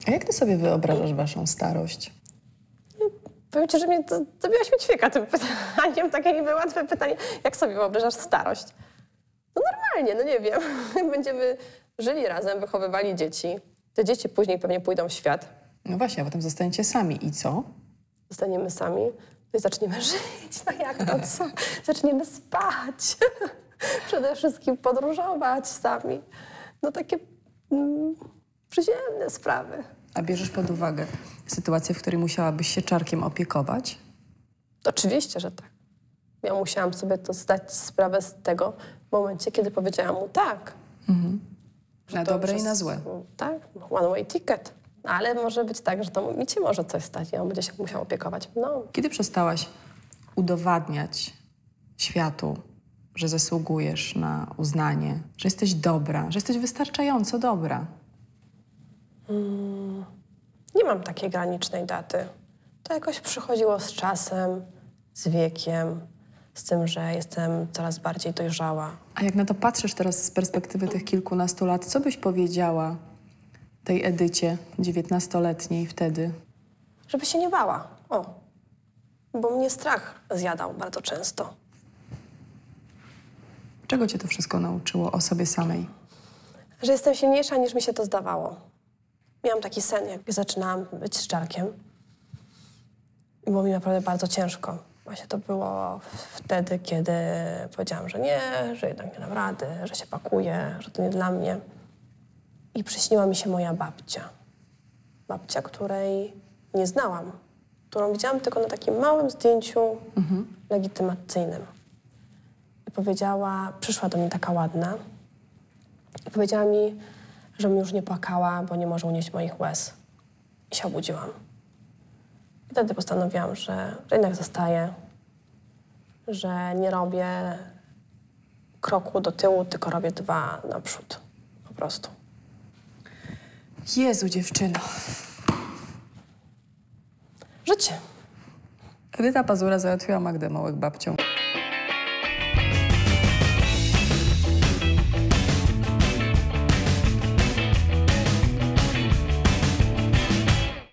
A jak ty sobie wyobrażasz waszą starość? Powiem ci, że mnie zabiłaś mi ćwieka tym pytaniem. Takie niby łatwe pytanie. Jak sobie wyobrażasz starość? No normalnie, no nie wiem. Będziemy żyli razem, wychowywali dzieci. Te dzieci później pewnie pójdą w świat. No właśnie, a potem zostaniecie sami. I co? Zostaniemy sami, no i zaczniemy żyć. No jak to co? Zaczniemy spać. Przede wszystkim podróżować sami. No takie przyziemne sprawy. A bierzesz pod uwagę sytuację, w której musiałabyś się Czarkiem opiekować? Oczywiście, że tak. Ja musiałam sobie to zdać sprawę z tego w momencie, kiedy powiedziałam mu tak. Na dobre i na złe. Tak, one way ticket. Ale może być tak, że to mi się może coś stać i on będzie się musiał opiekować. No. Kiedy przestałaś udowadniać światu, że zasługujesz na uznanie, że jesteś dobra, że jesteś wystarczająco dobra? Nie mam takiej granicznej daty. To jakoś przychodziło z czasem, z wiekiem, z tym, że jestem coraz bardziej dojrzała. A jak na to patrzysz teraz z perspektywy tych kilkunastu lat, co byś powiedziała tej Edycie, 19-letniej wtedy? Żeby się nie bała. O, bo mnie strach zjadał bardzo często. Czego cię to wszystko nauczyło o sobie samej? Że jestem silniejsza, niż mi się to zdawało. Miałam taki sen, jak zaczynałam być z Czarkiem. I było mi naprawdę bardzo ciężko. Właśnie to było wtedy, kiedy powiedziałam, że nie, że jednak nie dam rady, że się pakuję, że to nie dla mnie. I przyśniła mi się moja babcia. Babcia, której nie znałam. Którą widziałam tylko na takim małym zdjęciu legitymacyjnym. I powiedziała, przyszła do mnie taka ładna. I powiedziała mi, żebym już nie płakała, bo nie może unieść moich łez. I się obudziłam. I wtedy postanowiłam, że jednak zostaję, że nie robię kroku do tyłu, tylko robię 2 naprzód. Po prostu. Jezu, dziewczyno. Życie. Edyta Pazura załatwiła Magdę Małek babcią.